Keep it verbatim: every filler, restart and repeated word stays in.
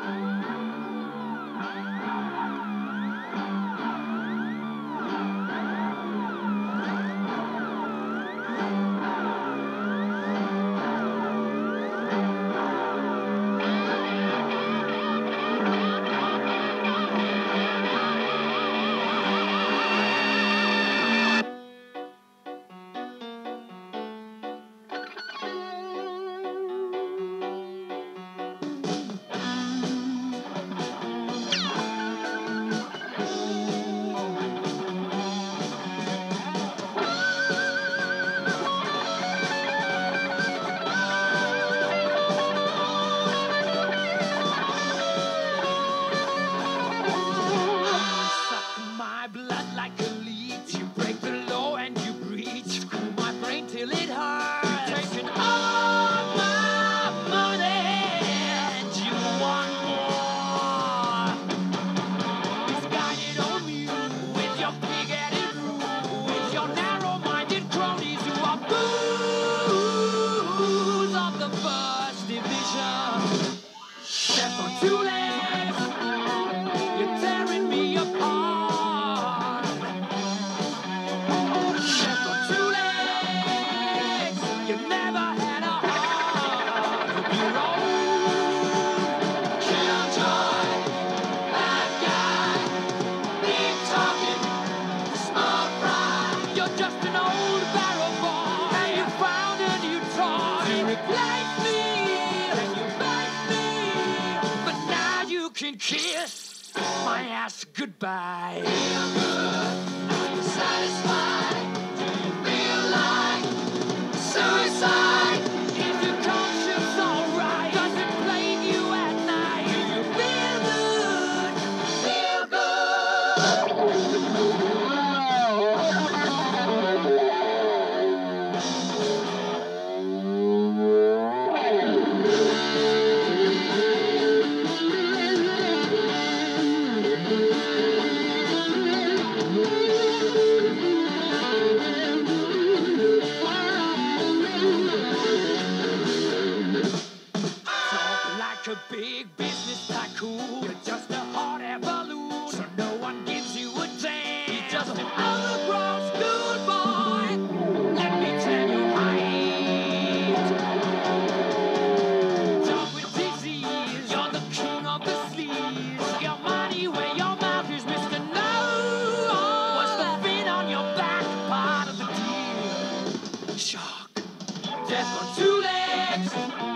Till it hurts. You've taken all my money and you want more. Misguided on you with your big-headed rule, with your narrow-minded cronies who are fools of the first division. Step on two legs, you're tearing me apart. Step on two legs. You never had a heart of your own. Killjoy, bad guy, big talking, small fry. You're just an old barrel boy, and you found a new toy to replace me, and you begged me, but now you can kiss my ass goodbye. Feel good, are you satisfied? Do you feel like suicide? Is your conscience alright? Does it plague you at night? Do you feel good? Feel like a big business tycoon, you're just a hot air balloon, so no one gives you a damn. You're just an underground schoolboy. Let me tell you right. Talk with disease, you're the king of the sleaze. Put your money where your mouth is, Mister No. What's the fin on your back? Part of the deal. Shark, death on two legs.